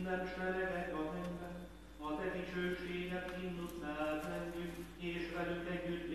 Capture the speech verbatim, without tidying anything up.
minden seregek a mennyben, a te dicsőséget himnusz elzendjük, és velük együtt